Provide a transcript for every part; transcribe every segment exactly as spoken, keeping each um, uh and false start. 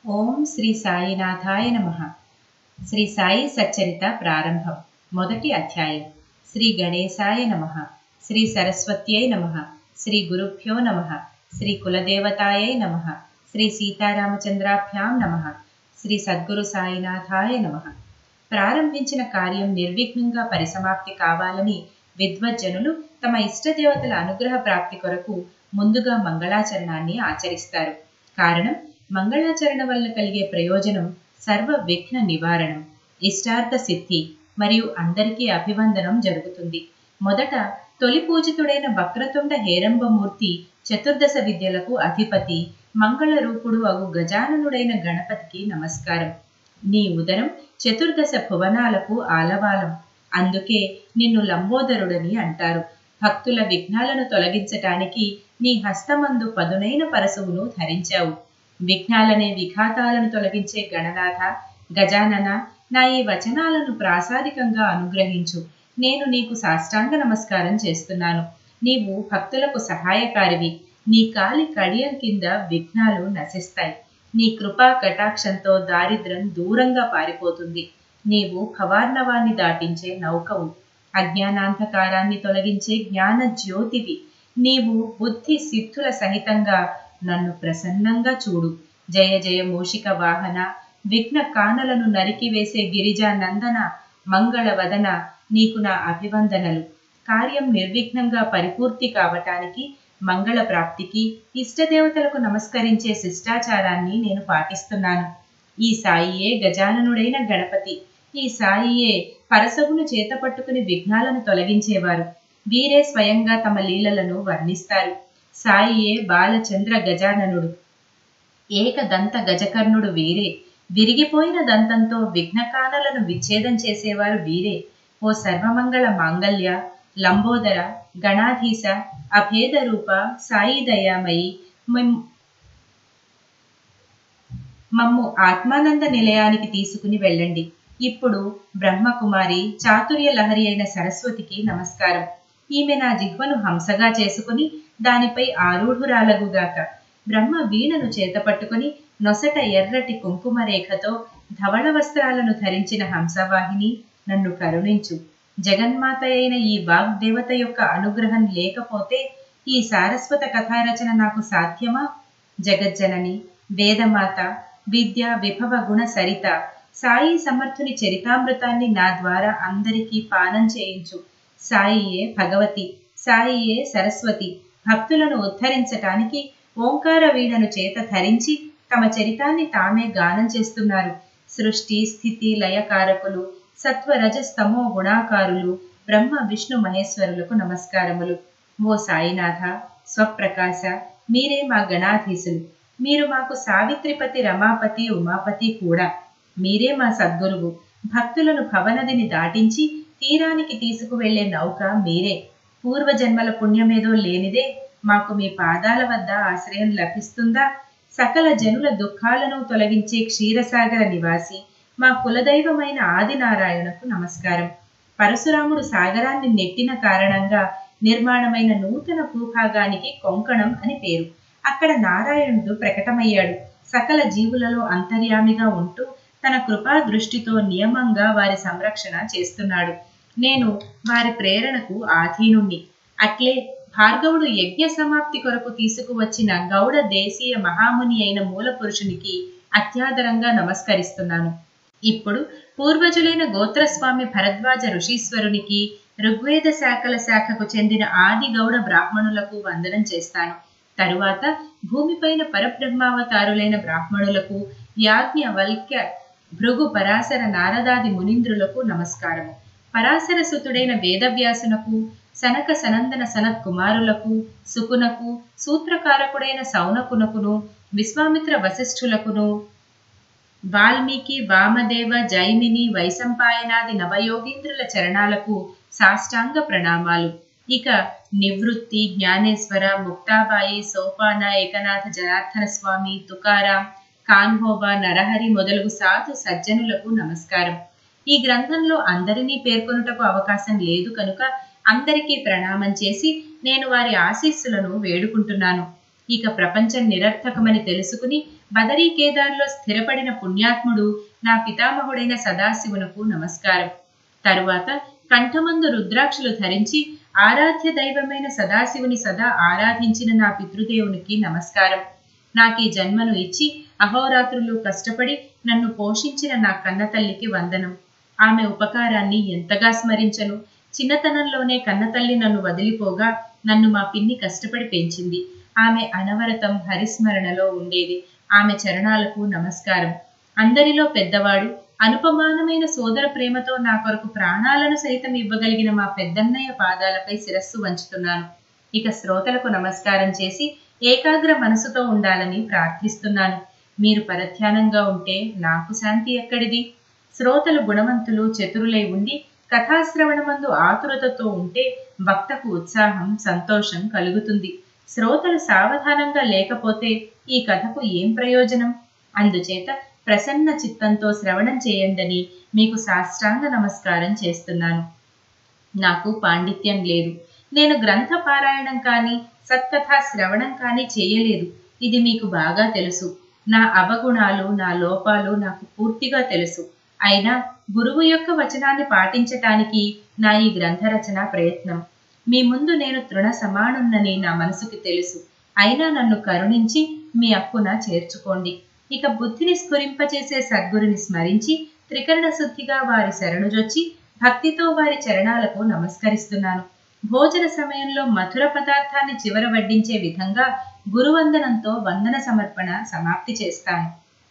ఓం శ్రీ సాయినాథాయ నమః. శ్రీ సాయి సచ్చరిత ప్రారంభం. మొదటి అధ్యాయం. శ్రీ గణేశాయ నమః. శ్రీ సరస్వత్యై నమః. శ్రీ గురుభ్యో నమః. శ్రీ కులదేవతాయై నమః. శ్రీ సీతారామచంద్రాభ్యాం నమః. శ్రీ సద్గురు సాయినాథాయ నమః. ప్రారంభించిన కార్యం నిర్విఘ్నంగా పరిసమాప్తి కావాలని విద్వజ్జనులు తమ ఇష్టదేవతల అనుగ్రహ ప్రాప్తి కొరకు ముందుగా మంగళాచరణాన్ని ఆచరిస్తారు. కారణం, మంగళాచరణ వల్ల కలిగే ప్రయోజనం సర్వ విఘ్న నివారణం, ఇష్టార్థ సిద్ధి మరియు అందరికీ అభివందనం జరుగుతుంది. మొదట తొలి పూజితుడైన వక్రతుండ హేరంబమూర్తి చతుర్దశ విద్యలకు అధిపతి మంగళ రూపుడు అగు గజాననుడైన గణపతికి నమస్కారం. నీ ఉదరం చతుర్దశ భువనాలకు ఆలవాలం, అందుకే నిన్ను లంబోదరుడని అంటారు. భక్తుల విఘ్నాలను తొలగించటానికి నీ హస్తమందు పదునైన పరశువును ధరించావు. విఘ్నాలనే విఘాతాలను తొలగించే గణనాథ, గజానన, నా ఈ వచనాలను ప్రాసాదికంగా అనుగ్రహించు. నేను నీకు సాష్టాంగ నమస్కారం చేస్తున్నాను. నీవు భక్తులకు సహాయకారివి. నీ కాలి కడియం కింద విఘ్నాలు నశిస్తాయి. నీ కృపా కటాక్షంతో దారిద్ర్యం దూరంగా పారిపోతుంది. నీవు భవార్ణవాన్ని దాటించే నౌకవు. అజ్ఞానాంధకారాన్ని తొలగించే జ్ఞాన జ్యోతివి. నీవు బుద్ధి సిద్ధుల సహితంగా నన్ను ప్రసన్నంగా చూడు. జయ జయ మూషిక వాహన, విఘ్న కానలను నరికివేసే గిరిజా నందన, మంగళ వదన, నీకు నా అభివందనలు. కార్యం నిర్విఘ్నంగా పరిపూర్తి కావటానికి, మంగళ ప్రాప్తికి ఇష్టదేవతలకు నమస్కరించే శిష్టాచారాన్ని నేను పాటిస్తున్నాను. ఈ సాయియే గజాననుడైన గణపతి. ఈ సాయియే పరశవును చేత పట్టుకుని విఘ్నాలను తొలగించేవారు. వీరే స్వయంగా తమ లీలలను వర్ణిస్తారు. సాయియే బాలచంద్ర గజాననుడు. ఏకదంత గజకర్ణుడు వీరే. విరిగిపోయిన దంతంతో విఘ్నకానలను విచ్ఛేదం చేసేవారు వీరే. ఓ సర్వమంగళ మాంగళ్య, లంబోదర, గణాధీశ, అభేద రూప, సాయి దయామయి, మమ్ము ఆత్మానంద నిలయానికి తీసుకుని వెళ్ళండి. ఇప్పుడు బ్రహ్మకుమారి, చాతుర్య లహరి అయిన సరస్వతికి నమస్కారం. ఈమె నా జిహ్వను హంసగా చేసుకుని దానిపై ఆరూఢురాలగుగాక. బ్రహ్మ వీణను చేతపట్టుకుని నొసట ఎర్రటి కుంకుమ రేఖతో ధవళ వస్త్రాలను ధరించిన హంసవాహిని, నన్ను కరుణించు. జగన్మాత అయిన ఈ వాగ్దేవత యొక్క అనుగ్రహం లేకపోతే ఈ సారస్వత కథారచన నాకు సాధ్యమా? జగజ్జనని, వేదమాత, విద్య విభవ గుణ సరిత, సాయి సమర్థుని చరితామృతాన్ని నా ద్వారా అందరికీ పానం చేయించు. సాయియే భగవతి, సాయియే సరస్వతి. భక్తులను ఉద్ధరించటానికి ఓంకార వీణను చేత ధరించి తమ చరితాన్ని తామే గానం చేస్తున్నారు. సృష్టి స్థితి లయకారకులు, సత్వ రజస్తమో గుణాకారులు, బ్రహ్మ విష్ణు మహేశ్వరులకు నమస్కారములు. ఓ సాయినాథ, స్వప్రకాశ, మీరే మా గణాధీశులు. మీరు మాకు సావిత్రిపతి, రమాపతి, ఉమాపతి కూడా. మీరే మా సద్గురువు. భక్తులను భవనదిని దాటించి తీరానికి తీసుకువెళ్లే నౌక మీరే. పూర్వజన్మల పుణ్యమేదో లేనిదే మాకు మీ పాదాల వద్ద ఆశ్రయం లభిస్తుందా? సకల జనుల దుఃఖాలను తొలగించే క్షీరసాగర నివాసి, మా కులదైవమైన ఆదినారాయణకు నమస్కారం. పరశురాముడు సాగరాన్ని నెట్టిన కారణంగా నిర్మాణమైన నూతన భూభాగానికి కొంకణం అని పేరు. అక్కడ నారాయణుడు ప్రకటమయ్యాడు. సకల జీవులలో అంతర్యామిగా ఉంటూ తన కృపా దృష్టితో నియమంగా వారి సంరక్షణ చేస్తున్నాడు. నేను వారి ప్రేరణకు ఆధీనుణ్ణి. అట్లే భార్గవుడు యజ్ఞ సమాప్తి కొరకు తీసుకువచ్చిన గౌడ దేశీయ మహాముని అయిన మూల పురుషునికి అత్యాదరంగా నమస్కరిస్తున్నాను. ఇప్పుడు పూర్వజులైన గోత్రస్వామి భరద్వాజ ఋషీశ్వరునికి, ఋగ్వేద శాఖల శాఖకు చెందిన ఆది గౌడ బ్రాహ్మణులకు వందనం చేస్తాను. తరువాత భూమిపైన పరబ్రహ్మావతారులైన బ్రాహ్మణులకు, యాజ్ఞ వల్క్య భృగు పరాశర నారదాది మునీంద్రులకు నమస్కారము. పరాశర సుతుడైన వేదవ్యాసునకు, సనక సనందన సనత్ కుమారులకు, సుకునకు, సూత్రకారకుడైన సౌనకునకును, విశ్వామిత్ర వశిష్ఠులకును, వాల్మీకి, వామదేవ, జైమిని, వైశంపాయనాది నవయోగీంద్రుల చరణాలకు సాష్టాంగ ప్రణామాలు. ఇక నివృత్తి, జ్ఞానేశ్వర, ముక్తాబాయి, సోపాన, ఏకనాథ జనార్దన స్వామి, తుకారాం, కాన్హోబా, నరహరి మొదలగు సాధు సజ్జనులకు నమస్కారం. ఈ గ్రంథంలో అందరినీ పేర్కొనుటకు అవకాశం లేదు కనుక అందరికీ ప్రణామం చేసి నేను వారి ఆశీస్సులను వేడుకుంటున్నాను. ఇక ప్రపంచం నిరర్థకమని తెలుసుకుని బదరీ కేదార్లో స్థిరపడిన పుణ్యాత్ముడు నా పితామహుడైన సదాశివునకు నమస్కారం. తరువాత కంఠమందు రుద్రాక్షలు ధరించి ఆరాధ్య దైవమైన సదాశివుని సదా ఆరాధించిన నా పితృదేవునికి నమస్కారం. నాకీ జన్మను ఇచ్చి అహోరాత్రులు కష్టపడి నన్ను పోషించిన నా కన్నతల్లికి వందనం. ఆమె ఉపకారాన్ని ఎంతగా స్మరించను. చిన్నతనంలోనే కన్నతల్లి నన్ను వదిలిపోగా నన్ను మా పిన్ని కష్టపడి పెంచింది. ఆమె అనవరతం హరిస్మరణలో ఉండేది. ఆమె చరణాలకు నమస్కారం. అందరిలో పెద్దవాడు, అనుపమానమైన సోదర ప్రేమతో నా కొరకు ప్రాణాలను సైతం ఇవ్వగలిగిన మా పెద్దన్నయ్య పాదాలపై శిరస్సు వంచుతున్నాను. ఇక శ్రోతలకు నమస్కారం చేసి ఏకాగ్ర మనసుతో ఉండాలని ప్రార్థిస్తున్నాను. మీరు పరధ్యానంగా ఉంటే నాకు శాంతి ఎక్కడిది? శ్రోతలు గుణవంతులు, చతురులై ఉండి కథాశ్రవణమందు ఆతురతతో ఉంటే భక్తకు ఉత్సాహం, సంతోషం కలుగుతుంది. శ్రోతలు సావధానంగా లేకపోతే ఈ కథకు ఏం ప్రయోజనం? అందుచేత ప్రసన్న చిత్తంతో శ్రవణం చేయండని మీకు సాష్టాంగ నమస్కారం చేస్తున్నాను. నాకు పాండిత్యం లేదు. నేను గ్రంథ పారాయణం కానీ సత్కథా శ్రవణం కానీ చేయలేదు. ఇది మీకు బాగా తెలుసు. నా అవగుణాలు, నా లోపాలు నాకు పూర్తిగా తెలుసు. అయినా గురువు యొక్క వచనాన్ని పాటించటానికి నా ఈ గ్రంథరచన ప్రయత్నం. మీ ముందు నేను తృణ సమానున్నని నా మనసుకి తెలుసు. అయినా నన్ను కరుణించి మీ అక్కున చేర్చుకోండి. ఇక బుద్ధిని స్ఫురింపచేసే సద్గురుని స్మరించి త్రికరణ శుద్ధిగా వారి శరణుజొచ్చి భక్తితో వారి చరణాలకు నమస్కరిస్తున్నాను. భోజన సమయంలో మధుర పదార్థాన్ని చివర వడ్డించే విధంగా గురువందనంతో వందన సమర్పణ సమాప్తి చేస్తాను.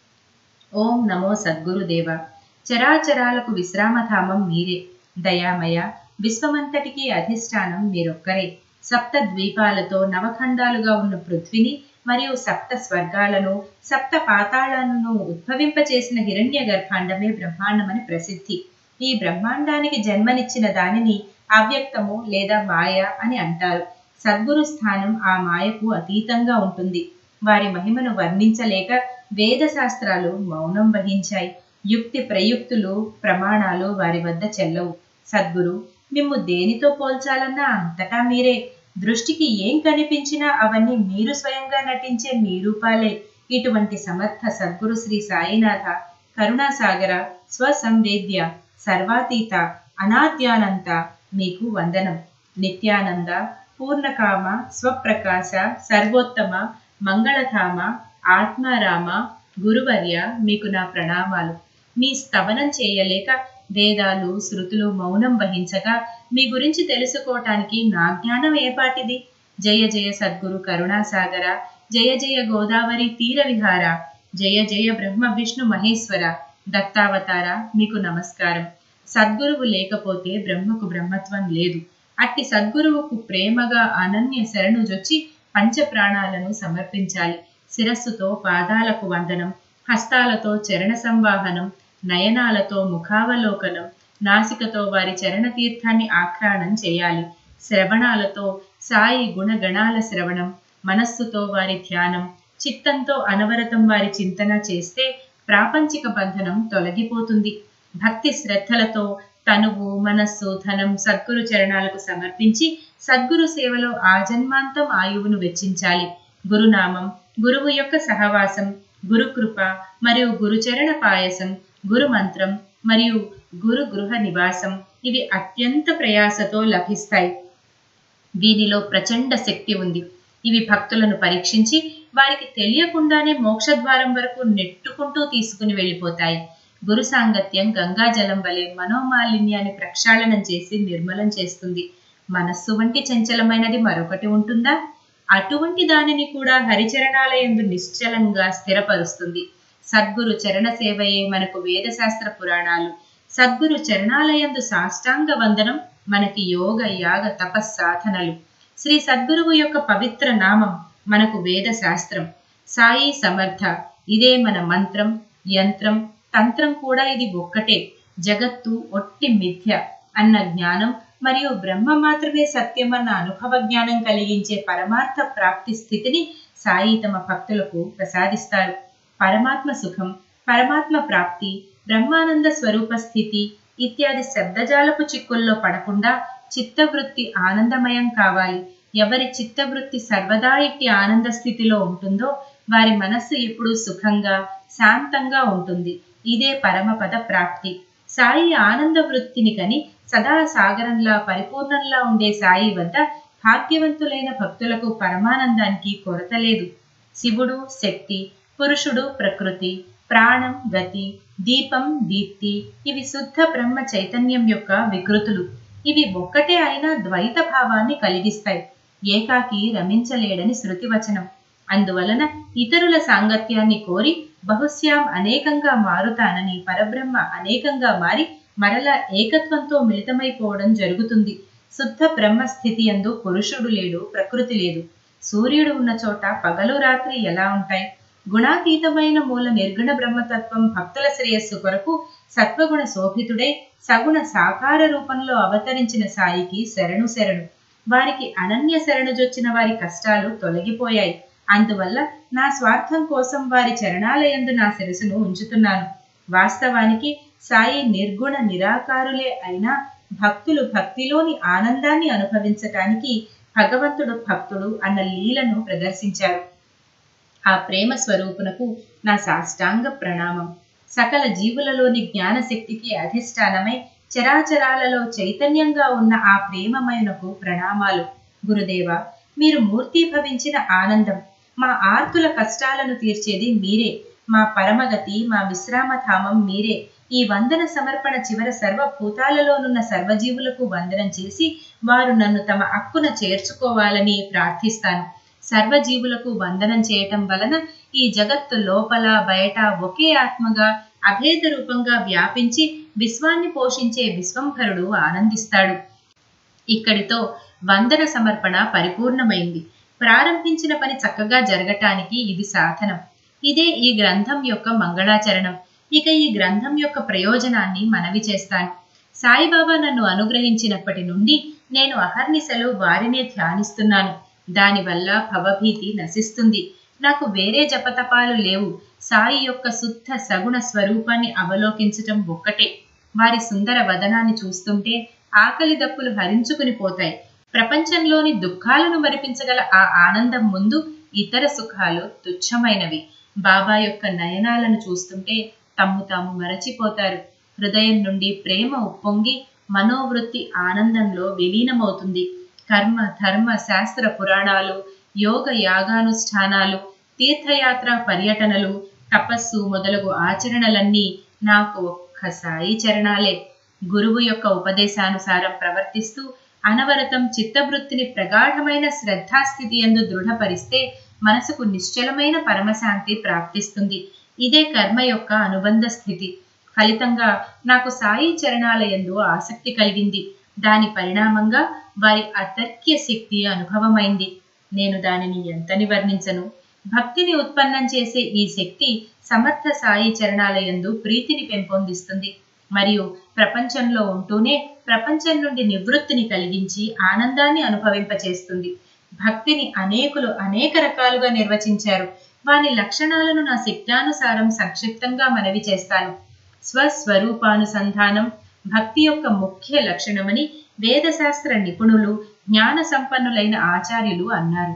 ఓం నమో సద్గురుదేవ. చరాచరాలకు విశ్రామధామం మీరే. దయామయ, విశ్వమంతటికీ అధిష్టానం మీరొక్కరే. సప్త ద్వీపాలతో నవఖండాలుగా ఉన్న పృథ్విని మరియు సప్త స్వర్గాలను, సప్త పాతాళాలను ఉద్భవింపచేసిన హిరణ్య గర్భాండమే బ్రహ్మాండమని ప్రసిద్ధి. ఈ బ్రహ్మాండానికి జన్మనిచ్చిన దానిని అవ్యక్తము లేదా మాయ అని అంటారు. సద్గురు స్థానం ఆ మాయకు అతీతంగా ఉంటుంది. వారి మహిమను వర్ణించలేక వేద శాస్త్రాలు మౌనం వహించాయి. యుక్తి ప్రయుక్తులు, ప్రమాణాలు వారి వద్ద చెల్లవు. సద్గురు, మిమ్ము దేనితో పోల్చాలన్నా అంతటా మీరే. దృష్టికి ఏం కనిపించినా అవన్నీ మీరు స్వయంగా నటించే మీ రూపాలే. ఇటువంటి సమర్థ సద్గురు శ్రీ సాయినాథ, కరుణాసాగర, స్వసంవేద్య, సర్వాతీత, అనాద్యానంత మీకు వందనం. నిత్యానంద, పూర్ణకామ, స్వప్రకాశ, సర్వోత్తమ, మంగళధామ, ఆత్మారామ, గురువర్య మీకు నా ప్రణామాలు. మీ స్తవనం చేయలేక వేదాలు, శృతులు మౌనం వహించగా మీ గురించి తెలుసుకోవటానికి నా జ్ఞానం ఏపాటిది? జయ జయ సద్గురు కరుణాసాగర, జయ జయ గోదావరి తీర విహార, జయ జయ బ్రహ్మ విష్ణు మహేశ్వర, దత్తావతార మీకు నమస్కారం. సద్గురువు లేకపోతే బ్రహ్మకు బ్రహ్మత్వం లేదు. అట్టి సద్గురువుకు ప్రేమగా అనన్య శరణుజొచ్చి పంచ ప్రాణాలను సమర్పించాలి. శిరస్సుతో పాదాలకు వందనం, హస్తాలతో చరణ సంవాహనం, నయనాలతో ముఖావలోకనం, నాసికతో వారి చరణ తీర్థాన్ని ఆఖ్రానం చేయాలి. శ్రవణాలతో సాయి గుణగణాల శ్రవణం, మనస్సుతో వారి ధ్యానం, చిత్తంతో అనవరతం వారి చింతన చేస్తే ప్రాపంచిక బంధనం తొలగిపోతుంది. భక్తి శ్రద్ధలతో తనువు, మనస్సు, ధనం సద్గురు చరణాలకు సమర్పించి సద్గురు సేవలో ఆజన్మాంతం ఆయువును వెచ్చించాలి. గురునామం, గురువు యొక్క సహవాసం, గురుకృప మరియు గురుచరణ పాయసం, గురు మంత్రం మరియు గురు గృహ నివాసం ఇవి అత్యంత ప్రయాసతో లభిస్తాయి. వీనిలో ప్రచండ శక్తి ఉంది. ఇవి భక్తులను పరీక్షించి వారికి తెలియకుండానే మోక్షద్వారం వరకు నెట్టుకుంటూ తీసుకుని వెళ్ళిపోతాయి. గురు సాంగత్యం గంగాజలం వలె మనోమాలిన్యాన్ని ప్రక్షాళనం చేసి నిర్మలం చేస్తుంది. మనస్సు వంటి చంచలమైనది మరొకటి ఉంటుందా? అటువంటి దానిని కూడా హరిచరణాలయందు నిశ్చలంగా స్థిరపరుస్తుంది. సద్గురు చరణ సేవయే మనకు వేదశాస్త్ర పురాణాలు. సద్గురు చరణాలయందు సాష్టాంగ వందనం మనకి యోగ యాగ తపస్సాధనలు. శ్రీ సద్గురువు యొక్క పవిత్ర నామం మనకు వేద శాస్త్రం. సాయి సమర్థ ఇదే మన మంత్రం, యంత్రం, తంత్రం కూడా ఇది ఒక్కటే. జగత్తు ఒట్టి మిథ్య అన్న జ్ఞానం మరియు బ్రహ్మ మాత్రమే సత్యమన్న అనుభవ జ్ఞానం కలిగించే పరమార్థ ప్రాప్తి స్థితిని సాయి తమ భక్తులకు ప్రసాదిస్తారు. పరమాత్మ సుఖం, పరమాత్మ ప్రాప్తి, బ్రహ్మానంద స్వరూప స్థితి ఇత్యాది శబ్దజాలపు చిక్కుల్లో పడకుండా చిత్తవృత్తి ఆనందమయం కావాలి. ఎవరి చిత్తవృత్తి సర్వదా ఇట్టి ఆనంద స్థితిలో ఉంటుందో వారి మనస్సు ఎప్పుడూ సుఖంగా శాంతంగా ఉంటుంది. ఇదే పరమపద ప్రాప్తి. సాయి ఆనంద వృత్తిని కని సదా సాగరంలా పరిపూర్ణంలా ఉండే సాయి వద్ద భాగ్యవంతులైన భక్తులకు పరమానందానికి కొరత లేదు. శివుడు శక్తి, పురుషుడు ప్రకృతి, ప్రాణం గతి, దీపం దీప్తి ఇవి శుద్ధ బ్రహ్మ చైతన్యం యొక్క వికృతులు. ఇవి ఒక్కటే అయినా ద్వైత భావాన్ని కలిగిస్తాయి. ఏకాకి రమించలేడని శృతివచనం. అందువలన ఇతరుల సాంగత్యాన్ని కోరి బహుశ్యాం అనేకంగా మారుతానని పరబ్రహ్మ అనేకంగా మారి మరలా ఏకత్వంతో మిళితమైపోవడం జరుగుతుంది. శుద్ధ బ్రహ్మ స్థితి యందు పురుషుడు లేడు, ప్రకృతి లేదు. సూర్యుడు ఉన్న చోట పగలు రాత్రి ఎలా ఉంటాయి? గుణాతీతమైన మూల నిర్గుణ బ్రహ్మతత్వం భక్తుల శ్రేయస్సు కొరకు సత్వగుణ శోభితుడై సగుణ సాకార రూపంలో అవతరించిన సాయికి శరణు శరణు. వారికి అనన్య శరణుజొచ్చిన వారి కష్టాలు తొలగిపోయాయి. అందువల్ల నా స్వార్థం కోసం వారి చరణాలయందు నా శిరసును ఉంచుతున్నాను. వాస్తవానికి సాయి నిర్గుణ నిరాకారులే అయినా భక్తులు భక్తిలోని ఆనందాన్ని అనుభవించటానికి భగవంతుడు భక్తుడు అన్న లీలను ప్రదర్శించారు. ఆ ప్రేమ స్వరూపునకు నా సాష్టాంగ ప్రణామం. సకల జీవులలోని జ్ఞానశక్తికి అధిష్టానమై చరాచరాలలో చైతన్యంగా ఉన్న ఆ ప్రేమమయునకు ప్రణామాలు. గురుదేవ, మీరు మూర్తీభవించిన ఆనందం. మా ఆర్తుల కష్టాలను తీర్చేది మీరే. మా పరమగతి, మా విశ్రామధామం మీరే. ఈ వందన సమర్పణ చివర సర్వభూతాలలోనున్న సర్వజీవులకు వందనం చేసి వారు నన్ను తమ అక్కున చేర్చుకోవాలని ప్రార్థిస్తాను. సర్వజీవులకు వందనం చేయటం వలన ఈ జగత్తు లోపల బయట ఒకే ఆత్మగా అభేద రూపంగా వ్యాపించి విశ్వాన్ని పోషించే విశ్వంభరుడు ఆనందిస్తాడు. ఇక్కడితో వందన సమర్పణ పరిపూర్ణమైంది. ప్రారంభించిన పని చక్కగా జరగటానికి ఇది సాధనం. ఇదే ఈ గ్రంథం యొక్క మంగళాచరణం. ఇక ఈ గ్రంథం యొక్క ప్రయోజనాన్ని మనవి చేస్తాను. సాయిబాబా నన్ను అనుగ్రహించినప్పటి నుండి నేను అహర్నిశలు వారినే ధ్యానిస్తున్నాను. దానివల్ల భవభీతి నశిస్తుంది. నాకు వేరే జపతపాలు లేవు. సాయి యొక్క శుద్ధ సగుణ స్వరూపాన్ని అవలోకించటం ఒక్కటే. వారి సుందర వదనాన్ని చూస్తుంటే ఆకలి దప్పులు హరించుకుని పోతాయి. ప్రపంచంలోని దుఃఖాలను మరిపించగల ఆ ఆనందం ముందు ఇతర సుఖాలు తుచ్చమైనవి. బాబా యొక్క నయనాలను చూస్తుంటే తమ్ము తాము మరచిపోతారు. హృదయం నుండి ప్రేమ ఉప్పొంగి మనోవృత్తి ఆనందంలో విలీనమవుతుంది. కర్మ ధర్మ శాస్త్ర పురాణాలు, యోగ యాగానుష్ఠానాలు, తీర్థయాత్ర పర్యటనలు, తపస్సు మొదలగు ఆచరణలన్నీ నాకు ఒక్క సాయి చరణాలే. గురువు యొక్క ఉపదేశానుసారం ప్రవర్తిస్తూ అనవరతం చిత్తవృత్తిని ప్రగాఢమైన శ్రద్ధాస్థితి యందు దృఢపరిస్తే మనసుకు నిశ్చలమైన పరమశాంతి ప్రాప్తిస్తుంది. ఇదే కర్మ యొక్క అనుబంధ స్థితి. ఫలితంగా నాకు సాయి చరణాలయందు ఆసక్తి కలిగింది. దాని పరిణామంగా వారి అతర్క్య శక్తి అనుభవమైంది. నేను దానిని ఎంతని వర్ణించను. భక్తిని ఉత్పన్నం చేసే ఈ శక్తి సమర్థ సాయి చరణాలయందు ప్రీతిని పెంపొందిస్తుంది. మరియు ప్రపంచంలో ఉంటూనే ప్రపంచం నుండి నివృత్తిని కలిగించి ఆనందాన్ని అనుభవింపచేస్తుంది. భక్తిని అనేకులు అనేక రకాలుగా నిర్వచించారు. వాని లక్షణాలను నా శక్త్యానుసారం సంక్షిప్తంగా మనవి చేస్తాను. స్వస్వరూపానుసంధానం భక్తి యొక్క ముఖ్య లక్షణమని వేదశాస్త్ర నిపుణులు, జ్ఞాన సంపన్నులైన ఆచార్యులు అన్నారు.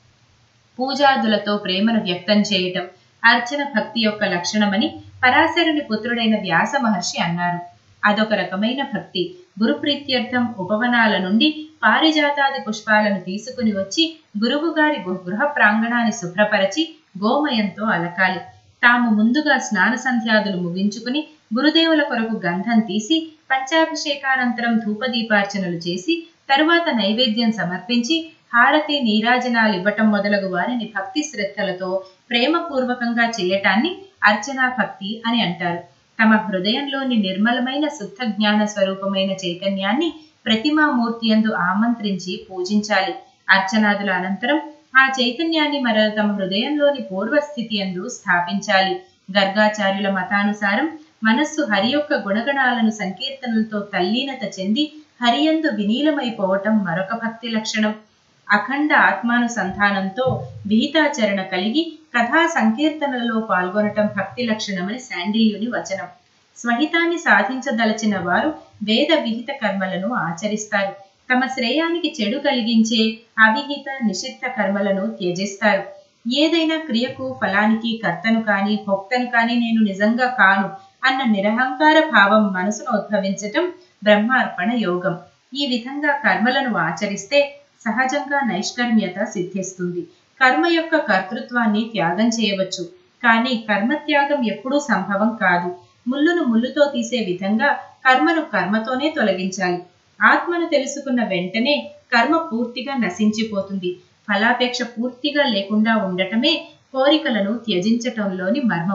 పూజాదులతో ప్రేమను వ్యక్తం చేయటం అర్చన భక్తి యొక్క లక్షణమని పరాశరుని పుత్రుడైన వ్యాస మహర్షి అన్నారు. అదొక రకమైన భక్తి. గురుప్రీత్యర్థం ఉపవనాల నుండి పారిజాతాది పుష్పాలను తీసుకుని వచ్చి గురువు గారి గృహ ప్రాంగణాన్ని శుభ్రపరచి గోమయంతో అలకాలి. తాము ముందుగా స్నాన సంధ్యాదులు ముగించుకుని గురుదేవుల కొరకు గంధం తీసి పంచాభిషేకానంతరం ధూపదీపార్చనలు చేసి తరువాత నైవేద్యం సమర్పించి హారతి నీరాజనాలు ఇవ్వటం మొదలగు వారిని భక్తి శ్రద్ధలతో ప్రేమపూర్వకంగా చేయటాన్ని అర్చనా భక్తి అని అంటారు. తమ హృదయంలోని నిర్మలమైన శుద్ధ జ్ఞాన స్వరూపమైన చైతన్యాన్ని ప్రతిమామూర్తి యందు ఆమంత్రించి పూజించాలి. అర్చనాదుల అనంతరం ఆ చైతన్యాన్ని మరల తమ హృదయంలోని పూర్వస్థితి యందు స్థాపించాలి. గర్గాచార్యుల మతానుసారం మనస్సు హరి యొక్క గుణగణాలను సంకీర్తనలతో తల్లీనత చెంది హరియందు వినీలమైపోవటం మరొక భక్తి లక్షణం. అఖండ ఆత్మానుసంధానంతో విహితాచరణ కలిగి కథా సంకీర్తనలలో పాల్గొనటం భక్తి లక్షణమని శాండిల్యుని వచనం. స్వహితాన్ని సాధించదలచిన వారు వేద విహిత కర్మలను ఆచరిస్తారు. తమ శ్రేయానికి చెడు కలిగించే అవిహిత నిషిద్ధ కర్మలను త్యజిస్తారు. ఏదైనా క్రియకు ఫలానికి కర్తను కాని భోక్తను కాని నేను నిజంగా కాను అన్న నిరహంకార భావం మనసును ఉద్భవించటం బ్రహ్మార్పణ యోగం. ఈ విధంగా కర్మలను ఆచరిస్తే సహజంగా నైష్కర్మ్యత సిద్ధిస్తుంది. కర్మ యొక్క కర్తృత్వాన్ని త్యాగం చేయవచ్చు, కానీ కర్మత్యాగం ఎప్పుడూ సంభవం కాదు. ముళ్ళును ముళ్ళుతో తీసే విధంగా కర్మను కర్మతోనే తొలగించాలి. ఆత్మను తెలుసుకున్న వెంటనే కర్మ పూర్తిగా నశించిపోతుంది. ఫలాపేక్ష పూర్తిగా లేకుండా ఉండటమే కోరికలను త్యజించటంలోని మర్మం.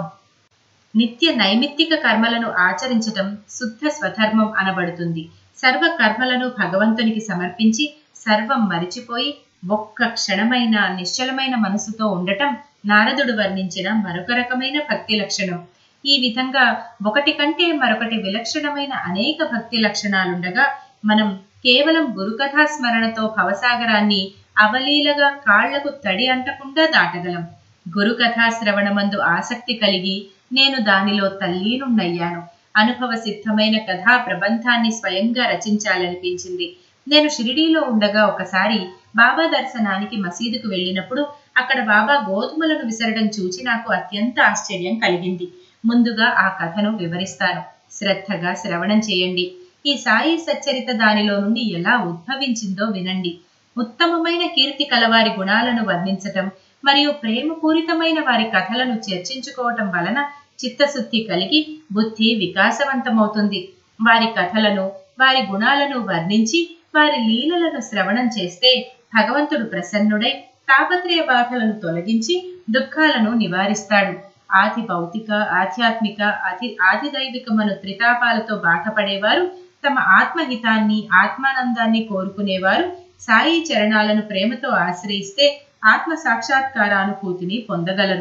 నిత్య నైమిత్తిక కర్మలను ఆచరించటం శుద్ధ స్వధర్మం అనబడుతుంది. సర్వ కర్మలను భగవంతునికి సమర్పించి సర్వం మరిచిపోయి ఒక్క క్షణమైన నిశ్చలమైన మనసుతో ఉండటం నారదుడు వర్ణించిన మరొక రకమైన భక్తి లక్షణం. ఈ విధంగా ఒకటి కంటే మరొకటి విలక్షణమైన అనేక భక్తి లక్షణాలుండగా మనం కేవలం గురుకథా స్మరణతో భవసాగరాన్ని అవలీలగా కాళ్లకు తడి అంటకుండా దాటగలం. గురుకథా శ్రవణమందు ఆసక్తి కలిగి నేను దానిలో తల్లీనున్నయ్యాను. అనుభవ సిద్ధమైన కథా ప్రబంధాన్ని స్వయంగా రచించాలనిపించింది. నేను షిరిడీలో ఉండగా ఒకసారి బాబా దర్శనానికి మసీదుకు వెళ్ళినప్పుడు అక్కడ బాబా గోధుమలను విసరడం చూచి నాకు అత్యంత ఆశ్చర్యం కలిగింది. ముందుగా ఆ కథను వివరిస్తాను, శ్రద్ధగా శ్రవణం చేయండి. ఈ సాయి సచ్చరిత దానిలో నుండి ఎలా ఉద్భవించిందో వినండి. ఉత్తమమైన కీర్తి కలవారి గుణాలను వర్ణించటం మరియు ప్రేమపూరితమైన వారి కథలను చర్చించుకోవటం వలన చిత్తశుద్ధి కలిగి బుద్ధి వికాసవంతమవుతుంది. వారి కథలను వారి గుణాలను వర్ణించి వారి లీలలను శ్రవణం చేస్తే భగవంతుడు ప్రసన్నుడై తాపత్రయ బాధలను తొలగించి దుఃఖాలను నివారిస్తాడు. ఆది భౌతిక ఆధ్యాత్మిక అతి ఆదిదైవికమను త్రితాపాలతో బాధపడేవారు, తమ ఆత్మహితాన్ని ఆత్మానందాన్ని కోరుకునేవారు సాయి చరణాలను ప్రేమతో ఆశ్రయిస్తే ఆత్మ సాక్షాత్కారానుభూతిని పొందగలరు.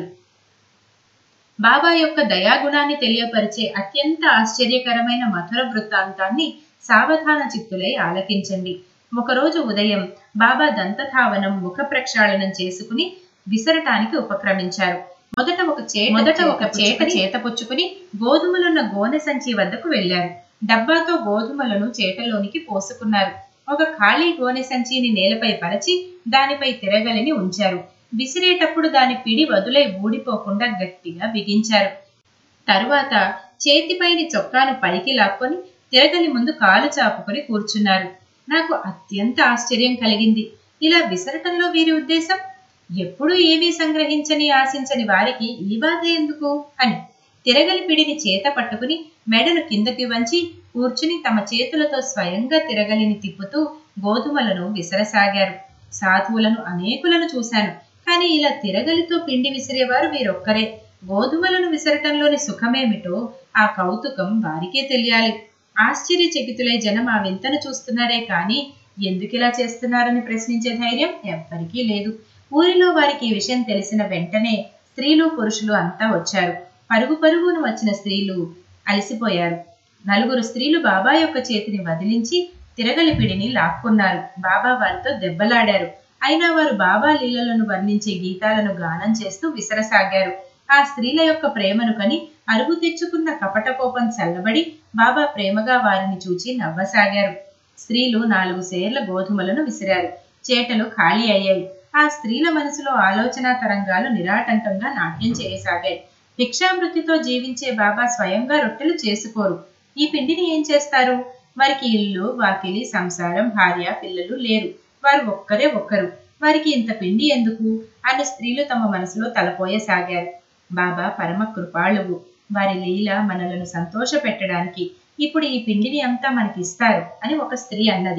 బాబా యొక్క దయాగుణాన్ని తెలియపరిచే అత్యంత ఆశ్చర్యకరమైన మధుర వృత్తాంతాన్ని సావధాన చిత్తులై ఆలకించండి. ఒకరోజు ఉదయం బాబా దంతధావనం ముఖ ప్రక్షాళనం చేసుకుని విసరటానికి ఉపక్రమించారు. మొదట ఒక చేట మొదట ఒక చేట చేతపుచ్చుకుని గోధుమలున్న గోనె సంచి వద్దకు వెళ్లారు. డబ్బాతో గోధుమలను చేటలోనికి పోసుకున్నారు. ఒక ఖాళీ గోనె సంచిని నేలపై పరచి దానిపై తిరగలిని ఉంచారు. విసిరేటప్పుడు దాని పిడి వదులై ఊడిపోకుండా గట్టిగా బిగించారు. తరువాత చేతిపైని చొక్కాను పైకి లాక్కొని తిరగలి ముందు కాలు చాపుకొని కూర్చున్నారు. నాకు అత్యంత ఆశ్చర్యం కలిగింది. ఇలా విసరటంలో వీరి ఉద్దేశం ఎప్పుడూ ఏమీ సంగ్రహించని ఆశించని వారికి ఈ బాధ ఎందుకు అని తిరగలి పిడిని చేత పట్టుకుని మెడను కిందకి వంచి కూర్చుని తమ చేతులతో స్వయంగా తిరగలిని తిప్పుతూ గోధుమలను విసరసాగారు. సాధువులను అనేకులను చూశాను, కానీ ఇలా తిరగలితో పిండి విసిరేవారు వీరొక్కరే. గోధుమలను విసరటంలోని సుఖమేమిటో ఆ కౌతుకం వారికే తెలియాలి. ఆశ్చర్యచకితులై జనం ఆ వింతను చూస్తున్నారే కానీ ఎందుకిలా చేస్తున్నారని ప్రశ్నించే ధైర్యం ఎవ్వరికీ లేదు. ఊరిలో వారికి ఈ విషయం తెలిసిన వెంటనే స్త్రీలు పురుషులు అంతా వచ్చారు. పరుగు పరుగును వచ్చిన స్త్రీలు అలసిపోయారు. నలుగురు స్త్రీలు బాబా యొక్క చేతిని వదిలించి తిరగలి పిడిని లాక్కున్నారు. బాబా వారితో దెబ్బలాడారు. అయినా వారు బాబా లీలలను వర్ణించే గీతాలను గానం చేస్తూ విసరసాగారు. ఆ స్త్రీల యొక్క ప్రేమను కని అరుగు తెచ్చుకున్న కపట కోపం చల్లబడి బాబా ప్రేమగా వారిని చూచి నవ్వసాగారు. స్త్రీలు నాలుగు సేర్ల గోధుమలను విసిరారు. చేటలు ఖాళీ అయ్యాయి. ఆ స్త్రీల మనసులో ఆలోచన తరంగాలు నిరాటంకంగా నాట్యం చేయసాగాయి. భిక్షామృతితో జీవించే బాబా స్వయంగా రొట్టెలు చేసుకోరు. ఈ పిండిని ఏం చేస్తారు? వారికి ఇల్లు వాకిలి సంసారం భార్య పిల్లలు లేరు. వారు ఒక్కరే ఒక్కరు. వారికి ఇంత పిండి ఎందుకు అని స్త్రీలు తమ మనసులో తలపోయసాగారు. బాబా పరమ కృపాళువు. వారి లీల మనలను సంతోష పెట్టడానికి ఇప్పుడు ఈ పిండిని అంతా మనకిస్తారు అని ఒక స్త్రీ అన్నది.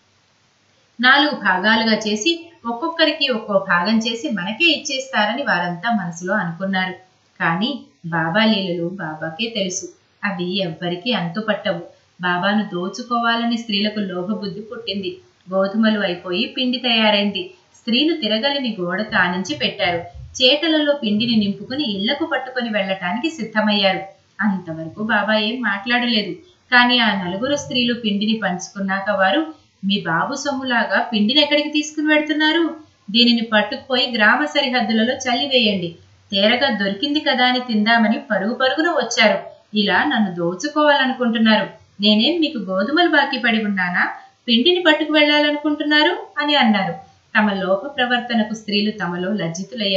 నాలుగు భాగాలుగా చేసి ఒక్కొక్కరికి ఒక్కో భాగం చేసి మనకే ఇచ్చేస్తారని వారంతా మనసులో అనుకున్నారు. కానీ బాబా లీలలు బాబాకే తెలుసు. అవి ఎవ్వరికీ అంతుపట్టవు. బాబాను దోచుకోవాలని స్త్రీలకు లోభబుద్ధి పుట్టింది. గోధుమలు అయిపోయి పిండి తయారైంది. స్త్రీలు తిరగలిని గోడ తానించి పెట్టారు. చేటలలో పిండిని నింపుకుని ఇళ్లకు పట్టుకొని వెళ్లటానికి సిద్ధమయ్యారు. అంతవరకు బాబా ఏం మాట్లాడలేదు. కానీ ఆ నలుగురు స్త్రీలు పిండిని పంచుకున్నాక వారు, మీ బాబు సొమ్ములాగా పిండిని ఎక్కడికి తీసుకుని వెళ్తున్నారు? దీనిని పట్టుకుపోయి గ్రామ సరిహద్దులలో చల్లివేయండి. తేరగా దొరికింది కదా అని తిందామని పరుగు పరుగున వచ్చారు. ఇలా నన్ను దోచుకోవాలనుకుంటున్నారు. నేనేం మీకు గోధుమలు బాకీ పడి ఉన్నానా? పిండిని పట్టుకు వెళ్లాలనుకుంటున్నారు అని అన్నారు. తమ లోప ప్రవర్తనకు స్త్రీలు తమలో లజ్జితులయ్యారు.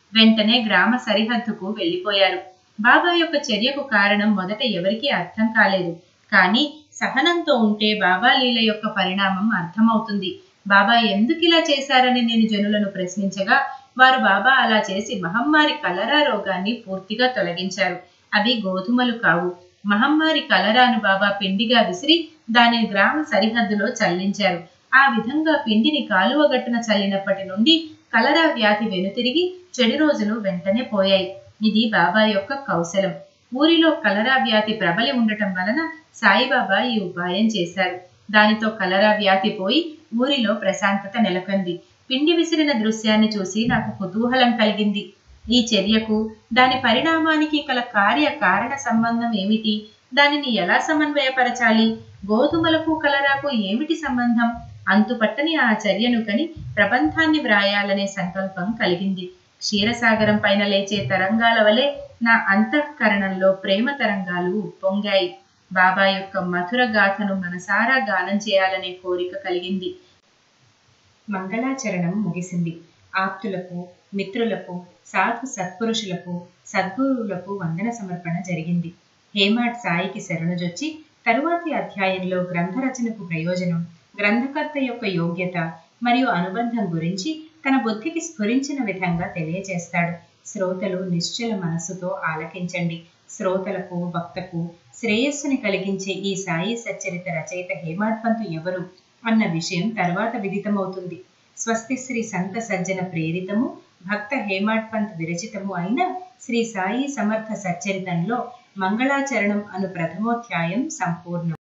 వెంటనే గ్రామ సరిహద్దుకు వెళ్లిపోయారు. బాబా యొక్క చర్యకు కారణం మొదట ఎవరికీ అర్థం కాలేదు. కానీ సహనంతో ఉంటే బాబా లీల యొక్క పరిణామం అర్థమవుతుంది. బాబా ఎందుకిలా చేశారని నేను జనులను ప్రశ్నించగా వారు బాబా అలా చేసి మహమ్మారి కలరా రోగాన్ని పూర్తిగా తొలగించారు. అవి గోధుమలు కావు. మహమ్మారి కలరాను బాబా పిండిగా విసిరి దానిని గ్రామ సరిహద్దులో చల్లించారు. ఆ విధంగా పిండిని కాలువ గట్టున చల్లినప్పటి నుండి కలరా వ్యాధి వెనుతిరిగి చెడు రోజులు వెంటనే పోయాయి. ఇది బాబా యొక్క కౌశలం. ఊరిలో కలరా వ్యాధి ప్రబలి ఉండటం వలన సాయిబాబా ఈ ఉపాయం చేశారు. దానితో కలరా వ్యాధి పోయి ఊరిలో ప్రశాంతత నెలకొంది. పిండి విసిరిన దృశ్యాన్ని చూసి నాకు కుతూహలం కలిగింది. ఈ చర్యకు దాని పరిణామానికి కల కార్య కారణ సంబంధం ఏమిటి? దానిని ఎలా సమన్వయపరచాలి? గోధుమలకు కలరాకు ఏమిటి సంబంధం? అంతుపట్టని ఆ చర్యను కని ప్రబంధాన్ని వ్రాయాలనే సంకల్పం కలిగింది. క్షీరసాగరం పైన లేచే తరంగాల వలె నా అంతఃకరణంలో ప్రేమ తరంగాలు ఉప్పొంగాయి. బాబా యొక్క మధుర గాథను మనసారా గానం చేయాలనే కోరిక కలిగింది. మంగళాచరణం ముగిసింది. ఆప్తులకు, మిత్రులకు, సాధు సత్పురుషులకు, సద్గురువులకు వందన సమర్పణ జరిగింది. హేమాడ్ సాయికి శరణుజొచ్చి తరువాతి అధ్యాయంలో గ్రంథ రచనకు ప్రయోజనం, గ్రంథకర్త యొక్క యోగ్యత మరియు అనుబంధం గురించి తన బుద్ధికి స్ఫురించిన విధంగా తెలియజేస్తాడు. శ్రోతలు నిశ్చల మనస్సుతో ఆలకించండి. శ్రోతలకు, భక్తకు శ్రేయస్సుని కలిగించే ఈ సాయి సచ్చరిత రచయిత హేమాడ్ పంతు ఎవరు అన్న విషయం తర్వాత విదితమవుతుంది. స్వస్తి శ్రీ సంత సజ్జన ప్రేరితము, భక్త హేమాడ్ పంత్ విరచితము అయిన శ్రీ సాయి సమర్థ సచ్చరితంలో మంగళాచరణం అను ప్రథమోధ్యాయం సంపూర్ణం.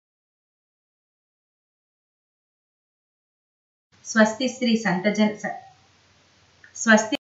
స్వస్తి శ్రీ సంతజన్ స్వస్తి